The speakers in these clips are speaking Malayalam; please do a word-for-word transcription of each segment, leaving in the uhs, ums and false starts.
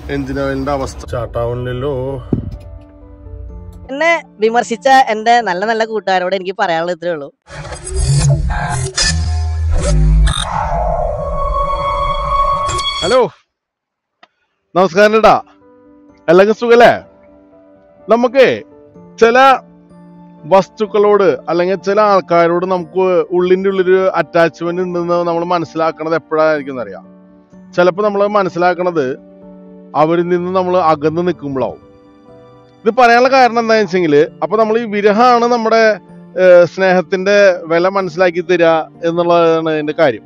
എഞ്ചിൻ ഓയിലിന്റെ അവസ്ഥ ചാട്ടാവുന്നില്ലല്ലോ. എന്നെ വിമർശിച്ച എന്റെ നല്ല നല്ല കൂട്ടുകാരോട് എനിക്ക് പറയാനുള്ളത് ഇത്രേ ഉള്ളൂ. ഹലോ, നമസ്കാരം. ഇടാ എല്ലാവർക്കും സുഖല്ലേ? നമുക്ക് ചില വസ്തുക്കളോട് അല്ലെങ്കിൽ ചില ആൾക്കാരോട് നമുക്ക് ഉള്ളിൻ്റെ ഉള്ളൊരു അറ്റാച്ച്മെന്റ് ഉണ്ടെന്ന് നമ്മൾ മനസ്സിലാക്കണത് എപ്പോഴായിരിക്കും അറിയാം. ചിലപ്പോൾ നമ്മൾ മനസ്സിലാക്കണത് അവരിൽ നിന്ന് നമ്മൾ അകന്ന് നിൽക്കുമ്പോഴാവും. ഇത് പറയാനുള്ള കാരണം എന്താണെന്ന് വെച്ചെങ്കിൽ, അപ്പൊ നമ്മൾ ഈ വിരഹമാണ് നമ്മുടെ സ്നേഹത്തിന്റെ വില മനസ്സിലാക്കി തരിക എന്നുള്ളതാണ് അതിന്റെ കാര്യം.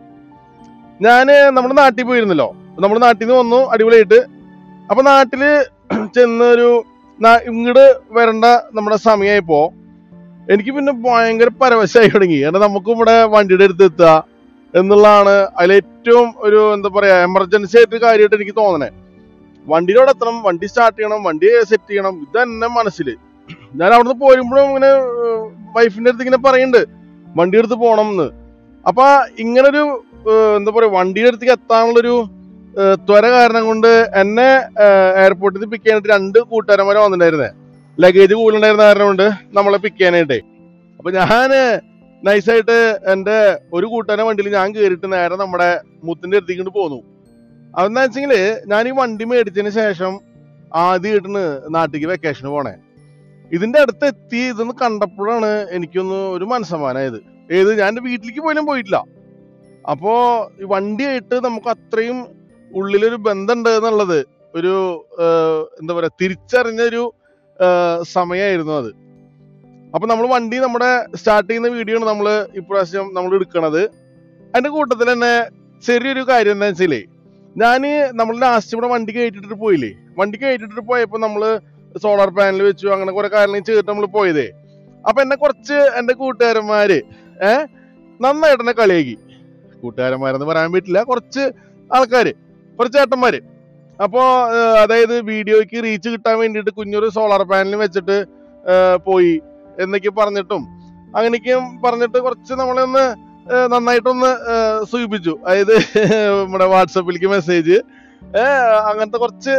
ഞാന് നമ്മുടെ നാട്ടിൽ പോയിരുന്നല്ലോ. നമ്മുടെ നാട്ടിൽ നിന്ന് വന്നു അടിപൊളിയായിട്ട്. അപ്പൊ നാട്ടില് ചെന്നൊരു ഇങ്ങോട്ട് വരേണ്ട നമ്മുടെ സമയമായപ്പോ എനിക്ക് പിന്നെ ഭയങ്കര പരവശമായി തുടങ്ങി. കാരണം നമുക്കും ഇവിടെ വണ്ടിയുടെ അടുത്ത് എത്തുക എന്നുള്ളതാണ് അതിലേറ്റവും ഒരു എന്താ പറയാ എമർജൻസി ആയിട്ട് കാര്യമായിട്ട് എനിക്ക് തോന്നണേ. വണ്ടിയിലോടെ എത്തണം, വണ്ടി സ്റ്റാർട്ട് ചെയ്യണം, വണ്ടി സെറ്റ് ചെയ്യണം, ഇത് തന്നെ മനസ്സിൽ. ഞാൻ അവിടുന്ന് പോരുമ്പോഴും ഇങ്ങനെ വൈഫിന്റെ അടുത്ത് ഇങ്ങനെ പറയുന്നുണ്ട് വണ്ടി എടുത്ത് പോകണം എന്ന്. അപ്പൊ ഇങ്ങനൊരു എന്താ പറയാ വണ്ടിയുടെ അടുത്തേക്ക് എത്താനുള്ളൊരു ത്വര കാരണം കൊണ്ട് എന്നെ എയർപോർട്ടിൽ പിക്ക് ചെയ്യാനായിട്ട് രണ്ട് കൂട്ടുകാരന്മാരെ വന്നിട്ടുണ്ടായിരുന്നേ. ലഗേജ് കൂടുതലുണ്ടായിരുന്ന കാരണം കൊണ്ട് നമ്മളെ പിക്ക് ചെയ്യാനായിട്ടേ. അപ്പൊ ഞാന് നൈസായിട്ട് എൻ്റെ ഒരു കൂട്ടുകാരൻ വണ്ടിയിൽ ഞാൻ കയറിയിട്ട് നേരെ നമ്മുടെ മുത്തിന്റെ അടുത്തേക്ക് പോന്നു. അതെന്താ വെച്ചെങ്കില് ഞാൻ ഈ വണ്ടി മേടിച്ചതിന് ശേഷം ആദ്യമായിട്ടാണ് നാട്ടിലേക്ക് വെക്കേഷന് പോണേ. ഇതിന്റെ അടുത്ത് എത്തി ഇതൊന്ന് കണ്ടപ്പോഴാണ് എനിക്കൊന്ന് ഒരു മനസ്സമാനായത്. ഏത് ഞാൻ എൻ്റെ വീട്ടിലേക്ക് പോലും പോയിട്ടില്ല. അപ്പോ ഈ വണ്ടിയായിട്ട് നമുക്ക് അത്രയും ഉള്ളിലൊരു ബന്ധമുണ്ട് എന്നുള്ളത് ഒരു എന്താ പറയാ തിരിച്ചറിഞ്ഞൊരു സമയമായിരുന്നു അത്. അപ്പൊ നമ്മൾ വണ്ടി നമ്മുടെ സ്റ്റാർട്ട് ചെയ്യുന്ന വീഡിയോ ആണ് നമ്മൾ ഇപ്രാവശ്യം നമ്മൾ എടുക്കണത്. അതിന്റെ കൂട്ടത്തിൽ തന്നെ ചെറിയൊരു കാര്യം എന്താ വെച്ചാലേ, ഞാന് നമ്മൾ ലാസ്റ്റ് ഇവിടെ വണ്ടി കയറ്റിട്ട് പോയില്ലേ, വണ്ടി കയറ്റിട്ട് പോയപ്പോ നമ്മള് സോളാർ പാനൽ വെച്ചു, അങ്ങനെ കുറെ കാര്യങ്ങൾ ചെയ്തിട്ട് നമ്മൾ പോയതേ. അപ്പൊ എന്നെ കുറച്ച് എന്റെ കൂട്ടുകാരന്മാര് ഏഹ് നന്നായിട്ട് എന്നെ കളിയാക്കി. കൂട്ടുകാരന്മാരെന്ന് പറയാൻ പറ്റില്ല, കുറച്ച് ആൾക്കാര്, കുറച്ച് ചേട്ടന്മാര്. അപ്പോ അതായത് വീഡിയോയ്ക്ക് റീച്ച് കിട്ടാൻ വേണ്ടിയിട്ട് കുഞ്ഞൊരു സോളാർ പാനൽ വെച്ചിട്ട് പോയി എന്നൊക്കെ പറഞ്ഞിട്ടും അങ്ങനെയൊക്കെയും പറഞ്ഞിട്ട് കുറച്ച് നമ്മളെ ഒന്ന് നന്നായിട്ടൊന്ന് സൂചിപ്പിച്ചു. അതായത് നമ്മുടെ വാട്സപ്പിലേക്ക് മെസ്സേജ് അങ്ങനത്തെ കുറച്ച്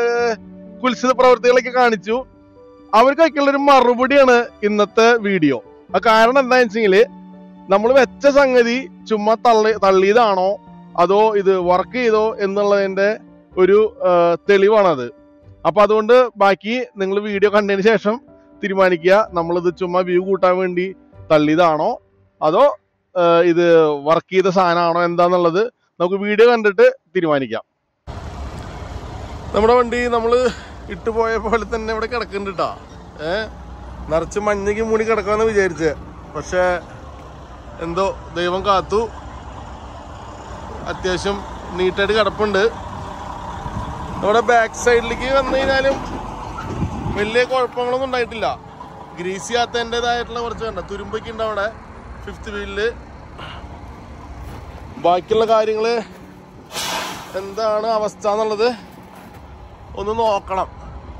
കുൽസിത പ്രവൃത്തികളൊക്കെ കാണിച്ചു. അവർക്കൊക്കെയുള്ളൊരു മറുപടിയാണ് ഇന്നത്തെ വീഡിയോ. ആ കാരണം എന്താണെന്ന് വെച്ചെങ്കില്, നമ്മൾ വെച്ച സംഗതി ചുമ്മാ തള്ളി തള്ളിയതാണോ അതോ ഇത് വർക്ക് ചെയ്തോ എന്നുള്ളതിന്റെ ഒരു തെളിവാണത്. അപ്പൊ അതുകൊണ്ട് ബാക്കി നിങ്ങൾ വീഡിയോ കണ്ടതിന് ശേഷം തീരുമാനിക്കുക, നമ്മളിത് ചുമ്മാ വ്യൂ കൂട്ടാൻ വേണ്ടി തള്ളിയതാണോ അതോ ഇത് വർക്ക് ചെയ്ത സാധനമാണോ എന്താന്നുള്ളത് നമുക്ക് വീഡിയോ കണ്ടിട്ട് തീരുമാനിക്കാം. നമ്മുടെ വണ്ടി നമ്മൾ ഇട്ടുപോയ പോലെ തന്നെ ഇവിടെ കിടക്കുന്നുണ്ട് കേട്ടാ. ഏഹ് നിറച്ച് മഞ്ഞയ്ക്ക് മൂടി കിടക്കാമെന്ന് വിചാരിച്ചേ, പക്ഷെ എന്തോ ദൈവം കാത്തു, അത്യാവശ്യം നീറ്റായിട്ട് കിടപ്പുണ്ട്. നമ്മുടെ ബാക്ക് സൈഡിലേക്ക് വന്നു കഴിഞ്ഞാലും വലിയ കുഴപ്പങ്ങളൊന്നും ഉണ്ടായിട്ടില്ല. ഗ്രീസ് ചെയ്യാത്തതിൻ്റെതായിട്ടുള്ള കുറച്ച് കണ്ട തുരുമ്പൊക്കെ ഉണ്ട് അവിടെ ഫിഫ്ത്ത് വീലില്. ബാക്കിയുള്ള കാര്യങ്ങള് എന്താണ് അവസ്ഥ എന്നുള്ളത് ഒന്ന് നോക്കണം.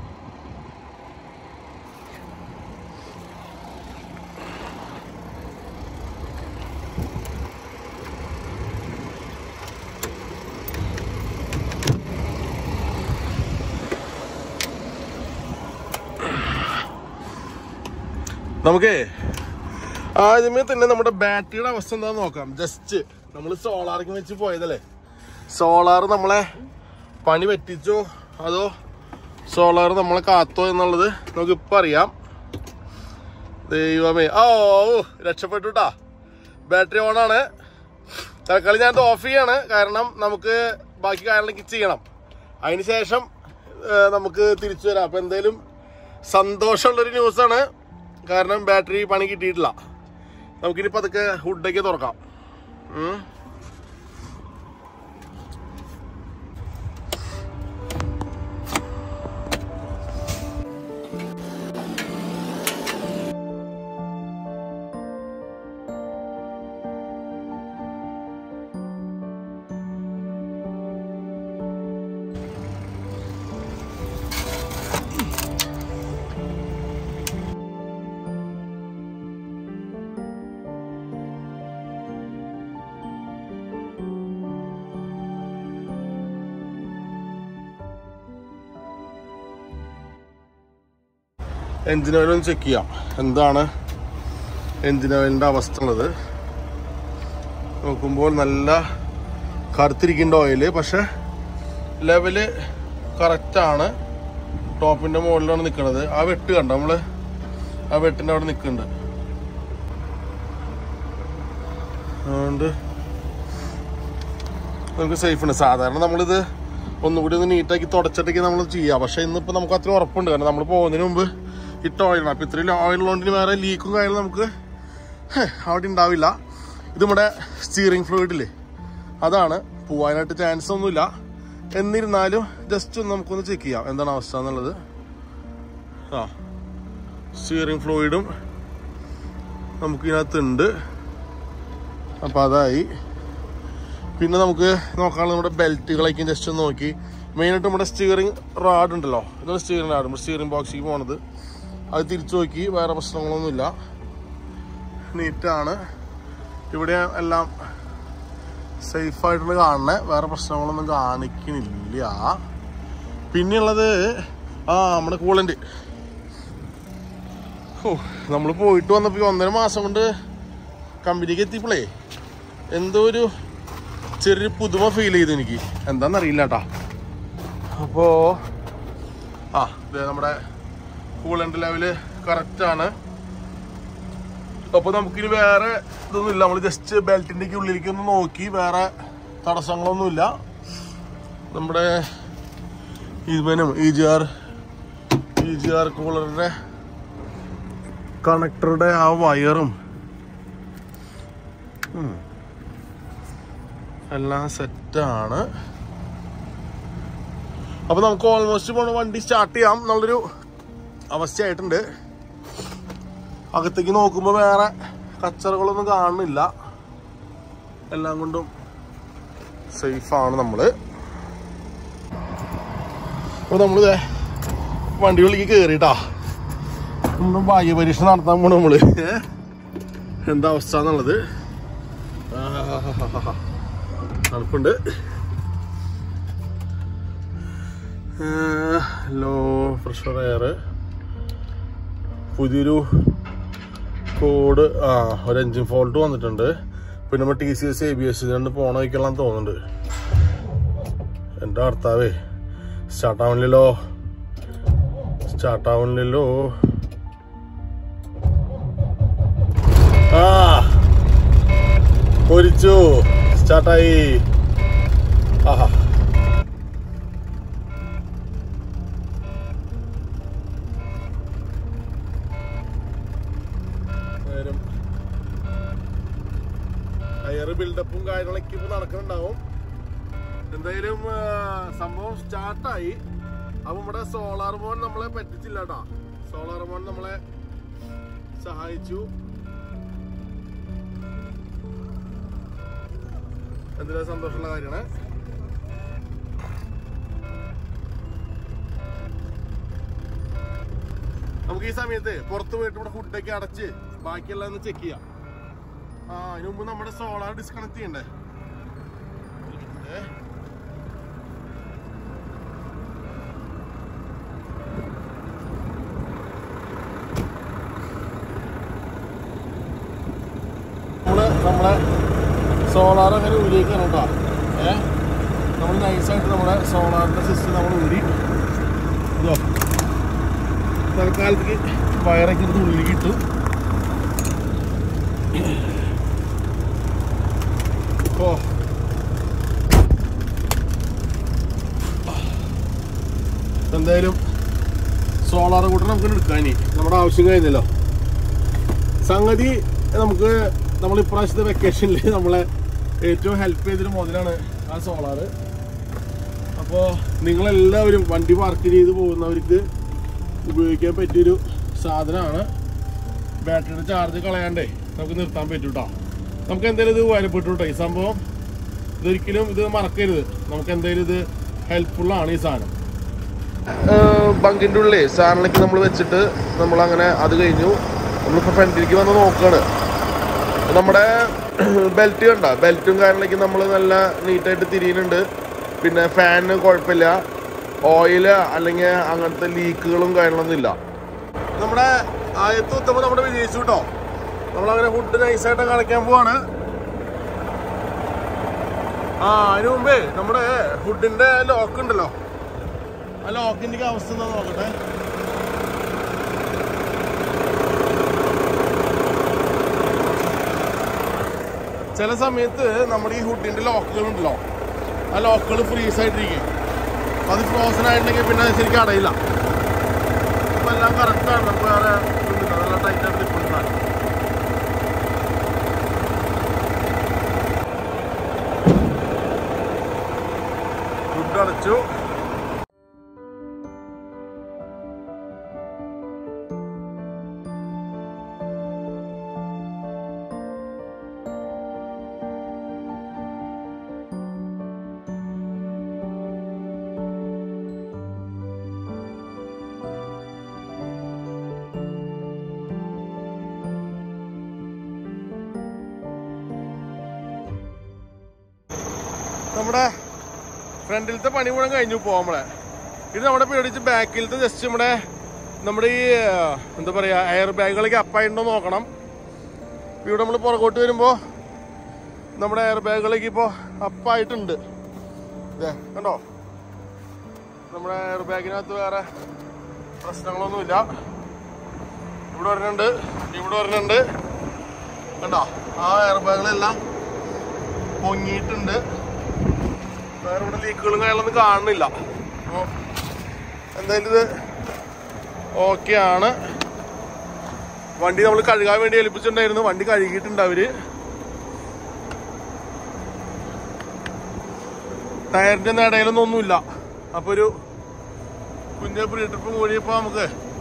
നമുക്ക് ആദ്യമേ തന്നെ നമ്മുടെ ബാറ്ററിയുടെ അവസ്ഥ എന്താന്ന് നോക്കാം. ജസ്റ്റ് നമ്മൾ സോളാർക്ക് വെച്ച് പോയതല്ലേ, സോളാർ നമ്മളെ പണി പറ്റിച്ചോ അതോ സോളാർ നമ്മളെ കാത്തോ എന്നുള്ളത് നമുക്കിപ്പോൾ അറിയാം. ദൈവമേ, ഓ രക്ഷപ്പെട്ടുട്ടാ, ബാറ്ററി ഓണാണ്. തൽക്കാലം ഞാനത് ഓഫ് ചെയ്യാണ്, കാരണം നമുക്ക് ബാക്കി കാര്യങ്ങളൊക്കെ ചെയ്യണം. അതിന് ശേഷം നമുക്ക് തിരിച്ചു വരാം. അപ്പം എന്തായാലും സന്തോഷമുള്ളൊരു ന്യൂസാണ്, കാരണം ബാറ്ററി പണി കിട്ടിയിട്ടില്ല. നമുക്കിനി പതുക്കെ ഹുഡൊക്കെ തുറക്കാം. എൻജിൻ ഓയിൽ ഒന്ന് ചെക്ക് ചെയ്യാം. എന്താണ് എൻജിൻ ഓയിലിൻ്റെ അവസ്ഥ ഉള്ളത് നോക്കുമ്പോൾ നല്ല കറുത്തിരിക്കേണ്ട ഓയില്, പക്ഷെ ലെവല് കറക്റ്റാണ്. ടോപ്പിൻ്റെ മുകളിലാണ് നിൽക്കുന്നത്. ആ വെട്ട് കണ്ട നമ്മൾ ആ വെട്ടിൻ്റെ അവിടെ നിൽക്കുന്നുണ്ട്. അതുകൊണ്ട് നമുക്ക് സേഫ് ഉണ്ട്. സാധാരണ നമ്മളിത് ഒന്നുകൂടി ഒന്ന് നീറ്റാക്കി തുടച്ചിട്ടൊക്കെ നമ്മൾ ചെയ്യാം. പക്ഷെ ഇന്നിപ്പോൾ നമുക്ക് അത്ര ഉറപ്പുണ്ട്, കാരണം നമ്മൾ പോകുന്നതിന് മുമ്പ് ഇട്ട ഓയിലാണ്. അപ്പോൾ ഇത്രയും ഓയിലുള്ളതുകൊണ്ട് വേറെ ലീക്കും കാര്യങ്ങളും നമുക്ക് അവിടെ ഉണ്ടാവില്ല. ഇത് നമ്മുടെ സ്റ്റിയറിംഗ് ഫ്ലൂയിഡില്ലേ, അതാണ്. പോവാനായിട്ട് ചാൻസ് ഒന്നുമില്ല. എന്നിരുന്നാലും ജസ്റ്റ് ഒന്ന് നമുക്കൊന്ന് ചെക്ക് ചെയ്യാം എന്താണ് അവസ്ഥ എന്നുള്ളത്. ആ സ്റ്റിയറിംഗ് ഫ്ലൂയിഡും നമുക്കിതിനകത്തുണ്ട്. അപ്പോൾ അതായി. പിന്നെ നമുക്ക് നോക്കാനുള്ള നമ്മുടെ ബെൽറ്റുകളൊക്കെ ജസ്റ്റ് ഒന്ന് നോക്കി. മെയിനായിട്ട് നമ്മുടെ സ്റ്റിയറിംഗ് റാഡ് ഉണ്ടല്ലോ, ഇതാണ് സ്റ്റിയറിംഗ് റാഡ്. നമ്മുടെ സ്റ്റിയറിംഗ് ബോക്സിൽ പോണത് അത് തിരിച്ചു നോക്കി. വേറെ പ്രശ്നങ്ങളൊന്നുമില്ല, നീറ്റാണ്. ഇവിടെ എല്ലാം സേഫായിട്ടുള്ള കാണണേ, വേറെ പ്രശ്നങ്ങളൊന്നും കാണിക്കണില്ല. പിന്നെയുള്ളത് ആ നമ്മുടെ കൂളൻ്റ്. ഓ നമ്മൾ പോയിട്ട് വന്നപ്പോൾ ഒന്നര മാസം കൊണ്ട് കമ്പനിക്ക് എത്തിയപ്പോളേ എന്തോ ഒരു ചെറിയൊരു പുതുമ ഫീൽ ചെയ്തു എനിക്ക്. എന്താണെന്നറിയില്ല കേട്ടോ. അപ്പോൾ ആ ഇത് നമ്മുടെ കൂളൻ്റ് ലെവല് കറക്റ്റാണ്. അപ്പോൾ നമുക്കിനി വേറെ ഇതൊന്നുമില്ല. നമ്മൾ ജസ്റ്റ് ബെൽറ്റിൻ്റെ ഉള്ളിലേക്ക് ഒന്ന് നോക്കി, വേറെ തടസ്സങ്ങളൊന്നുമില്ല. നമ്മുടെ ഇവനും E G R E G R കൂളറിൻ്റെ കണക്ടറുടെ ആ വയറും എല്ലാം സെറ്റാണ്. അപ്പോൾ നമുക്ക് ഓൾമോസ്റ്റ് പോണ വണ്ടി സ്റ്റാർട്ട് ചെയ്യാം എന്നുള്ളൊരു അവസ്ഥയായിട്ടുണ്ട്. അകത്തേക്ക് നോക്കുമ്പോൾ വേറെ കച്ചറകളൊന്നും കാണുന്നില്ല, എല്ലാം കൊണ്ടും സേഫാണ് നമ്മൾ. അപ്പോൾ നമ്മൾ വണ്ടികളിലേക്ക് കയറിയിട്ടാ ഒന്നും ഭാഗ്യ പരീക്ഷ നടത്താൻ പോണു നമ്മള്. എന്താ അവസ്ഥ എന്നുള്ളത്. തണുപ്പുണ്ട്. ലോ പ്രഷർ എയർ, പുതിയൊരു കോഡ്, ആ ഒരു എൻജിൻ ഫോൾട്ട് വന്നിട്ടുണ്ട്. പിന്നെ നമ്മൾ T C S A B S രണ്ട് പോണ വയ്க்கலாம் തോന്നുന്നുണ്ട്. എൻ്റെ ഭർത്താവേ സ്റ്റാർട്ടാവണില്ലല്ലോ സ്റ്റാർട്ടാവണില്ലല്ലോ ആ പൊരിച്ചു, സ്റ്റാർട്ടായി. ആഹാ ടയർ ബിൽഡപ്പും കാര്യങ്ങളൊക്കെ ഇപ്പൊ നടക്കുന്നുണ്ടാവും. എന്തായാലും സംഭവം സ്റ്റാർട്ടായി. അപ്പൊ നമ്മുടെ സോളാർ മോൺ നമ്മളെ പറ്റിച്ചില്ല കേട്ടോ. സോളാർ മോൺ നമ്മളെ സഹായിച്ചു. എന്തൊരു സന്തോഷമുള്ള കാര്യമാണ്. നമുക്ക് ഈ സമയത്ത് പുറത്ത് പോയിട്ട് ഇവിടെ ഫുഡൊക്കെ അടച്ച് ബാക്കിയെല്ലാം ഒന്ന് ചെക്ക് ചെയ്യാം. ആ അതിന് മുമ്പ് നമ്മുടെ സോളാർ ഡിസ്കണക്ട് ചെയ്യണ്ടേ. നമ്മള് നമ്മളെ സോളാർ അങ്ങനെ ഊരിയേക്കാണ് കേട്ടോ. ഏഹ് നമ്മൾ നൈസായിട്ട് നമ്മുടെ സോളാറിൻ്റെ സിസ്റ്റം നമ്മൾ ഊരി ഇതോ തൽക്കാലത്തേക്ക് വയറൊക്കെ എടുത്ത് ഉള്ളിലേക്ക് ഇട്ടു. ഓ എന്തായാലും സോളാർ കൂട്ടർ നമുക്ക് എടുക്കാം. ഇനി നമ്മുടെ ആവശ്യം കഴിഞ്ഞല്ലോ. സംഗതി നമുക്ക് നമ്മൾ ഇപ്രാവശ്യത്തെ വെക്കേഷനിൽ നമ്മളെ ഏറ്റവും ഹെൽപ്പ് ചെയ്തൊരു മുതലാണ് ആ സോളാർ. അപ്പോൾ നിങ്ങളെല്ലാവരും വണ്ടി പാർക്ക് ചെയ്ത് പോകുന്നവർക്ക് ഉപയോഗിക്കാൻ പറ്റിയൊരു സാധനമാണ്. ബാറ്ററിയുടെ ചാർജ് കളയാണ്ടേ നമുക്ക് നിർത്താൻ പറ്റും കേട്ടോ. നമുക്ക് എന്തായാലും ഇത് ഉപകാരപ്പെട്ടു കേട്ടോ ഈ സംഭവം. ഇതൊരിക്കലും ഇത് മറക്കരുത്. നമുക്ക് എന്തായാലും ഇത് ഹെൽപ്ഫുള്ളാണ് ഈ സാധനം. ബങ്കിൻ്റെ ഉള്ളിൽ സാധനങ്ങളൊക്കെ നമ്മൾ വെച്ചിട്ട് നമ്മളങ്ങനെ അത് കഴിഞ്ഞു. നമ്മളിപ്പോൾ ഫ്രണ്ടിലേക്ക് വന്ന് നോക്കുകയാണ്. നമ്മുടെ ബെൽറ്റ് കണ്ട ബെൽറ്റും കാര്യങ്ങളൊക്കെ നമ്മൾ നല്ല നീറ്റായിട്ട് തിരിയുന്നുണ്ട്. പിന്നെ ഫാനിന് കുഴപ്പമില്ല. ഓയില് അല്ലെങ്കിൽ അങ്ങനത്തെ ലീക്കുകളും കാര്യങ്ങളൊന്നും ഇല്ല. നമ്മുടെ ആയത്ത് ഉത്തമം നമ്മുടെ വിജയിച്ചു കേട്ടോ. നമ്മളങ്ങനെ ഫുഡ് നൈസായിട്ട് കളിക്കാൻ പോവാണ്. ആ അതിന് മുമ്പേ നമ്മുടെ ഫുഡിന്റെ ലോക്ക് ഉണ്ടല്ലോ, ആ ലോക്കിന്റെ അവസ്ഥ എന്താ നോക്കട്ടെ. ചില സമയത്ത് നമ്മുടെ ഈ ഫുഡിന്റെ ലോക്കുകൾ ഉണ്ടല്ലോ, ആ ലോക്കുകൾ ഫ്രീസ് ആയിട്ടിരിക്കും. അത് ഫ്രോസൺ ആയിട്ടുണ്ടെങ്കിൽ പിന്നെ ശരിക്കും അടയില്ല. ഇപ്പം എല്ലാം കറക്റ്റാണ്. നമുക്ക് വേറെ നല്ല ടൈറ്റായിട്ട് നിൽക്കുന്നതാണ്. ഫുഡ് അടച്ചു. നമ്മുടെ ഫ്രണ്ടിലത്തെ പണി മുഴുവൻ കഴിഞ്ഞു പോകുമ്പോളെ ഇത് നമ്മുടെ പേടിച്ച് ബാക്കിലത്തെ ജസ്റ്റ് നമ്മുടെ നമ്മുടെ ഈ എന്താ പറയുക എയർ ബാഗുകളൊക്കെ അപ്പായിട്ടുണ്ടോ നോക്കണം. ഇവിടെ നമ്മൾ പുറകോട്ട് വരുമ്പോൾ നമ്മുടെ എയർ ബാഗുകളൊക്കെ ഇപ്പോൾ അപ്പായിട്ടുണ്ട്. ഇതേ കണ്ടോ, നമ്മുടെ എയർ ബാഗിനകത്ത് വേറെ പ്രശ്നങ്ങളൊന്നുമില്ല. ഇവിടെ വരുന്നുണ്ട്, ഇവിടെ വരുന്നുണ്ട്. കണ്ടോ, ആ എയർ ബാഗുകളെല്ലാം പൊങ്ങിയിട്ടുണ്ട്. വേറെ ഇവിടെ ലീക്കുകളും കാര്യങ്ങളൊന്നും കാണുന്നില്ല. അപ്പോൾ എന്തായാലും ഇത് ഓക്കെ ആണ്. വണ്ടി നമ്മൾ കഴുകാൻ വേണ്ടി ഏൽപ്പിച്ചിട്ടുണ്ടായിരുന്നു. വണ്ടി കഴുകിയിട്ടുണ്ട് അവര്. ടയറിന്റെ ഇടയിലൊന്നും ഒന്നുമില്ല. അപ്പൊ ഒരു കുഞ്ഞ പ്രീ ട്രിപ്പ് കൂടിയപ്പോ നമുക്ക്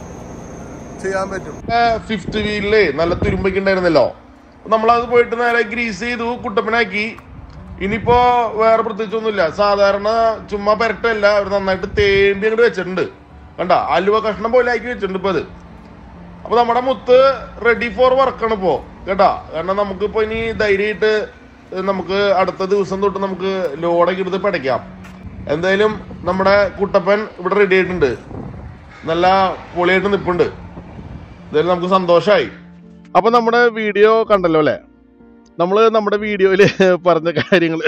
ചെയ്യാൻ പറ്റും. ഫിഫ്ത്ത് വീലില് നല്ല തുരുമ്പൊക്കെ ഉണ്ടായിരുന്നല്ലോ, നമ്മളത് പോയിട്ട് നേരെ ഗ്രീസ് ചെയ്തു, കുട്ടപ്പനാക്കി. ഇനിയിപ്പോ വേറെ പ്രത്യേകിച്ചൊന്നുമില്ല. സാധാരണ ചുമ്മാ പെരട്ടല്ല, അവർ നന്നായിട്ട് തേമ്പി അങ്ങോട്ട് വെച്ചിട്ടുണ്ട്. കണ്ട, അലുവ കഷ്ണം പോലെ ആക്കി വെച്ചിട്ടുണ്ട് ഇപ്പൊ അത്. അപ്പൊ നമ്മുടെ മുത്ത് റെഡി ഫോർ വർക്കാണ് ഇപ്പോ കേട്ടാ. കാരണം നമുക്കിപ്പോ ഇനി ധൈര്യമായിട്ട് നമുക്ക് അടുത്ത ദിവസം തൊട്ട് നമുക്ക് ലോഡൊക്കെ എടുത്ത് പടയ്ക്കാം. എന്തായാലും നമ്മുടെ കുട്ടപ്പൻ ഇവിടെ റെഡി ആയിട്ടുണ്ട്, നല്ല പൊളിയായിട്ട് നിൽപ്പുണ്ട്. എന്തായാലും നമുക്ക് സന്തോഷമായി. അപ്പൊ നമ്മുടെ വീഡിയോ കണ്ടല്ലോ അല്ലെ. നമ്മള് നമ്മുടെ വീഡിയോയില് പറഞ്ഞ കാര്യങ്ങൾ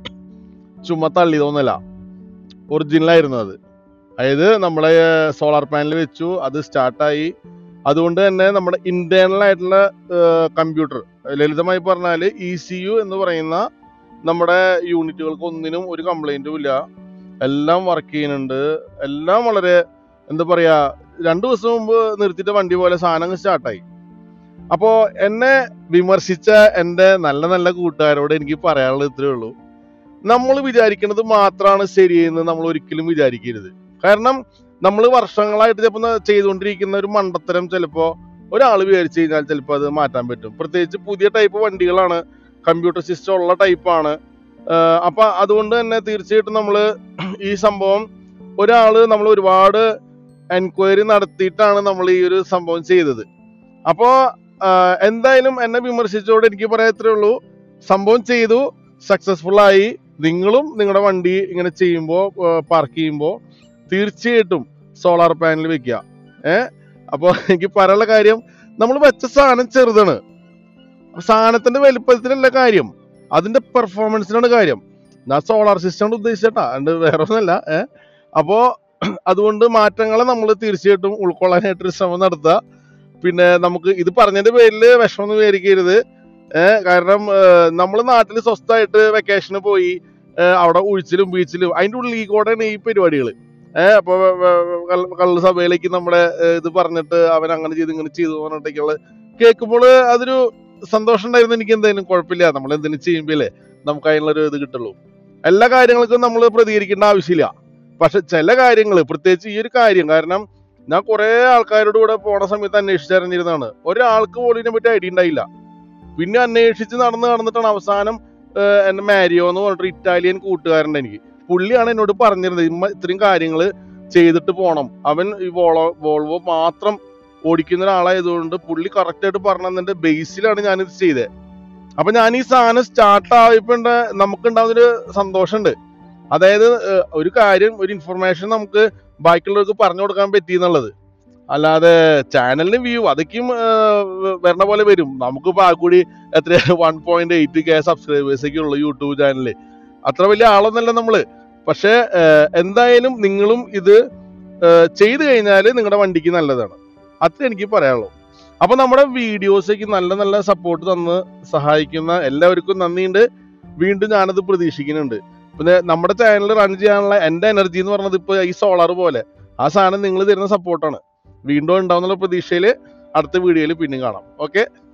ചുമ്മാ തള്ളിയതൊന്നുമല്ല, ഒറിജിനലായിരുന്നു അത്. അതായത് നമ്മളെ സോളാർ പാനൽ വെച്ചു, അത് സ്റ്റാർട്ടായി. അതുകൊണ്ട് തന്നെ നമ്മുടെ ഇന്റേണൽ ആയിട്ടുള്ള കമ്പ്യൂട്ടർ, ലളിതമായി പറഞ്ഞാൽ ഇ സി യു എന്ന് പറയുന്ന നമ്മുടെ യൂണിറ്റുകൾക്ക് ഒന്നിനും ഒരു കംപ്ലൈന്റും ഇല്ല. എല്ലാം വർക്ക് ചെയ്യുന്നുണ്ട്. എല്ലാം വളരെ എന്താ പറയാ, രണ്ടു ദിവസം മുമ്പ് നിർത്തിയിട്ട് വണ്ടി പോലെ സാധനം സ്റ്റാർട്ടായി. അപ്പോ എന്നെ വിമർശിച്ച എൻ്റെ നല്ല നല്ല കൂട്ടുകാരോട് എനിക്ക് പറയാനുള്ളത് ഇത്രയേ ഉള്ളൂ. നമ്മൾ വിചാരിക്കുന്നത് മാത്രമാണ് ശരിയെന്ന് നമ്മൾ ഒരിക്കലും വിചാരിക്കരുത്. കാരണം നമ്മൾ വർഷങ്ങളായിട്ട് ചിലപ്പോൾ ചെയ്തുകൊണ്ടിരിക്കുന്ന ഒരു മണ്ടത്തരം ചിലപ്പോൾ ഒരാൾ വിചാരിച്ചു കഴിഞ്ഞാൽ ചിലപ്പോൾ അത് മാറ്റാൻ പറ്റും. പ്രത്യേകിച്ച് പുതിയ ടൈപ്പ് വണ്ടികളാണ്, കമ്പ്യൂട്ടർ സിസ്റ്റം ഉള്ള ടൈപ്പാണ്. അപ്പൊ അതുകൊണ്ട് തന്നെ തീർച്ചയായിട്ടും നമ്മൾ ഈ സംഭവം ഒരാൾ നമ്മൾ ഒരുപാട് എൻക്വയറി നടത്തിയിട്ടാണ് നമ്മൾ ഈ ഒരു സംഭവം ചെയ്തത്. അപ്പോ എന്തായാലും എന്നെ വിമർശിച്ചോട് എനിക്ക് പറയാത്രേ ഉള്ളൂ, സംഭവം ചെയ്തു, സക്സസ്ഫുൾ ആയി. നിങ്ങളും നിങ്ങളുടെ വണ്ടി ഇങ്ങനെ ചെയ്യുമ്പോൾ, പാർക്ക് ചെയ്യുമ്പോൾ തീർച്ചയായിട്ടും സോളാർ പാനൽ വെക്കുക. ഏഹ് അപ്പൊ എനിക്ക് പറയാനുള്ള കാര്യം, നമ്മൾ വെച്ച സാധനം ചെറുതാണ്, സാധനത്തിന്റെ വലുപ്പത്തിലല്ല കാര്യം, അതിന്റെ പെർഫോമൻസിനാണ് കാര്യം. ഞാൻ സോളാർ സിസ്റ്റം ഉദ്ദേശിച്ചട്ടാ, അതുകൊണ്ട് വേറെ ഒന്നല്ല. ഏഹ് അപ്പോ അതുകൊണ്ട് മാറ്റങ്ങളെ നമ്മൾ തീർച്ചയായിട്ടും ഉൾക്കൊള്ളാനായിട്ടൊരു ശ്രമം നടത്തുക. പിന്നെ നമുക്ക് ഇത് പറഞ്ഞതിന്റെ പേരിൽ വിഷമൊന്നും വിചാരിക്കരുത്. ഏഹ് കാരണം നമ്മൾ നാട്ടിൽ സ്വസ്ഥമായിട്ട് വെക്കേഷന് പോയി അവിടെ ഉഴിച്ചിലും ബീച്ചിലും അതിൻ്റെ ഉള്ളിൽ കൂടെയാണ് ഈ പരിപാടികൾ. ഏഹ് അപ്പൊ കള്ള് സഭയിലേക്ക് നമ്മുടെ ഇത് പറഞ്ഞിട്ട് അവൻ അങ്ങനെ ചെയ്ത് ഇങ്ങനെ ചെയ്തു പറഞ്ഞിട്ടൊക്കെയുള്ള കേൾക്കുമ്പോൾ അതൊരു സന്തോഷം ഉണ്ടായിരുന്നു. എനിക്ക് എന്തായാലും കുഴപ്പമില്ല, നമ്മൾ എന്തെങ്കിലും ചെയ്യുമ്പോഴേ നമുക്ക് അതിനുള്ളൊരു ഇത് കിട്ടുള്ളൂ. എല്ലാ കാര്യങ്ങൾക്കും നമ്മൾ പ്രതികരിക്കേണ്ട ആവശ്യമില്ല. പക്ഷെ ചില കാര്യങ്ങൾ, പ്രത്യേകിച്ച് ഈ ഒരു കാര്യം, കാരണം ഞാൻ കുറെ ആൾക്കാരോട് കൂടെ പോണ സമയത്ത് അന്വേഷിച്ചറിഞ്ഞിരുന്നതാണ്. ഒരാൾക്ക് പോലും ഇതിനെ പറ്റി ഐഡിയ ഉണ്ടായില്ല. പിന്നെ അന്വേഷിച്ച് നടന്ന് നടന്നിട്ടാണ് അവസാനം എന്റെ മാരിയോ എന്ന് പറഞ്ഞിട്ട് ഇറ്റാലിയൻ കൂട്ടുകാരുണ്ട് എനിക്ക്, പുള്ളിയാണ് എന്നോട് പറഞ്ഞിരുന്നത് ഇമ്മ ഇത്രയും കാര്യങ്ങൾ ചെയ്തിട്ട് പോണം. അവൻ ഈ വോളോ വോൾവോ മാത്രം ഓടിക്കുന്ന ഒരാളായതുകൊണ്ട് പുള്ളി കറക്റ്റായിട്ട് പറഞ്ഞതിന്റെ ബേസിലാണ് ഞാനിത് ചെയ്തത്. അപ്പൊ ഞാൻ ഈ സാധനം സ്റ്റാർട്ട് ആയപ്പോ നമുക്കുണ്ടാവുന്നൊരു സന്തോഷമുണ്ട്. അതായത് ഒരു കാര്യം, ഒരു ഇൻഫർമേഷൻ നമുക്ക് ബാക്കിയുള്ളവർക്ക് പറഞ്ഞു കൊടുക്കാൻ പറ്റി എന്നുള്ളത്. അല്ലാതെ ചാനലിന് വ്യൂ അതൊക്കെയും വരണ പോലെ വരും. നമുക്കിപ്പോൾ ആ കൂടി എത്ര വൺ പോയിന്റ് എയ്റ്റ് കെ സബ്സ്ക്രൈബേഴ്സൊക്കെ ഉള്ളു യൂട്യൂബ് ചാനലിൽ. അത്ര വലിയ ആളൊന്നല്ല നമ്മള്. പക്ഷെ എന്തായാലും നിങ്ങളും ഇത് ചെയ്തു കഴിഞ്ഞാൽ നിങ്ങളുടെ വണ്ടിക്ക് നല്ലതാണ്. അത്ര എനിക്ക് പറയാനുള്ളൂ. അപ്പൊ നമ്മുടെ വീഡിയോസേക്ക് നല്ല നല്ല സപ്പോർട്ട് തന്ന് സഹായിക്കുന്ന എല്ലാവർക്കും നന്ദിയുണ്ട്. വീണ്ടും ഞാനത് പ്രതീക്ഷിക്കുന്നുണ്ട്. പിന്നെ നമ്മുടെ ചാനൽ റൺ ചെയ്യാനുള്ള എൻ്റെ എനർജി എന്ന് പറഞ്ഞത് ഇപ്പൊ ഈ സോളാർ പോലെ ആ സാധനം നിങ്ങൾ തരുന്ന സപ്പോർട്ടാണ്. വീണ്ടും ഉണ്ടാവുന്നുള്ള പ്രതീക്ഷയിൽ അടുത്ത വീഡിയോയിൽ പിന്നെയും കാണാം. ഓക്കെ.